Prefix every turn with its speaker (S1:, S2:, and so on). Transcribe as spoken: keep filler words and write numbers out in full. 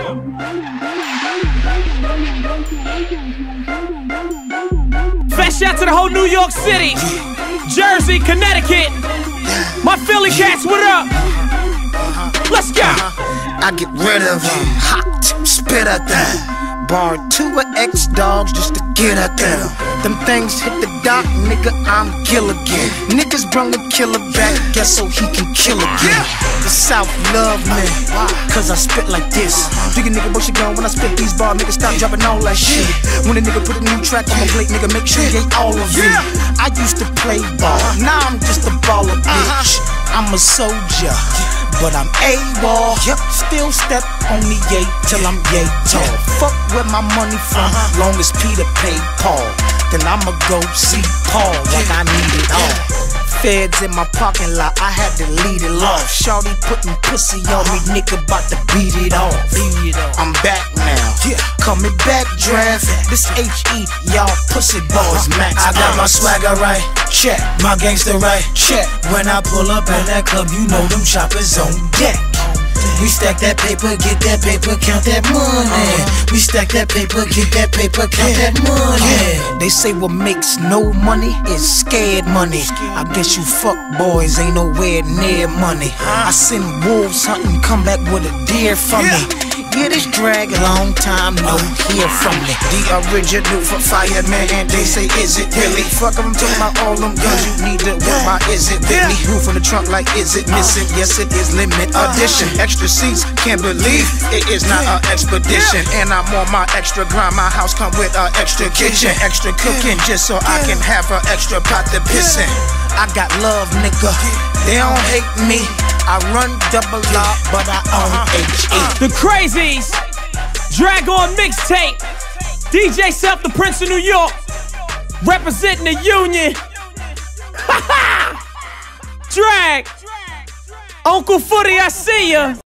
S1: Fast shout to the whole New York City, Jersey, Connecticut. My Philly cats, what up? Let's go.
S2: I get rid of them, hot, spit at them. Bar two of X-Dogs just to get at them. Them things hit the dock, nigga, I'm Gilligan. Niggas brung a killer back, guess so he can kill again. The South love me, cause I spit like this. Bigger nigga, what's your gun when I spit these bars? Nigga, stop dropping all that shit. When a nigga put a new track on my plate, nigga, make sure you ain't all of it. I used to play ball, now I'm just a baller, bitch. I'm a soldier, but I'm AWOL. Yep, still step on the yay till I'm yay tall. Fuck where my money from, long as Peter paid Paul. Then I'ma go see Paul like I need it all. Feds in my parking lot, I had to lead it off. Shawty putting pussy on me, nigga, bout to beat it off. I'm back now, coming back draft. This H E, y'all pussy boys max.
S3: I got my swagger right, check. My gangster right, check. When I pull up at that club, you know them choppers on deck. We stack that paper, get that paper, count that money. We stack that paper, get that paper, count that money.
S2: They say what makes no money is scared money. I guess you fuck boys ain't nowhere near money. I send wolves hunting, come back with a deer from me. Yeah, this drag a long time, no hear from me. The original for fireman, and they say, is it really? Fuck them, talking about all them guns you need to whip my, is it Whitney? Roof on the trunk like, is it missing? Yes, it is limit edition. Extra seats, can't believe it is not an expedition. And I'm on my extra grind, my house come with an extra kitchen. Extra cooking, just so I can have an extra pot to piss in. I got love, nigga, they don't hate me. I run double R, but I own H E.
S1: The Crazies, Drag On Mixtape, D J Self, the Prince of New York, representing the Union. Drag, Uncle Footy, I see ya.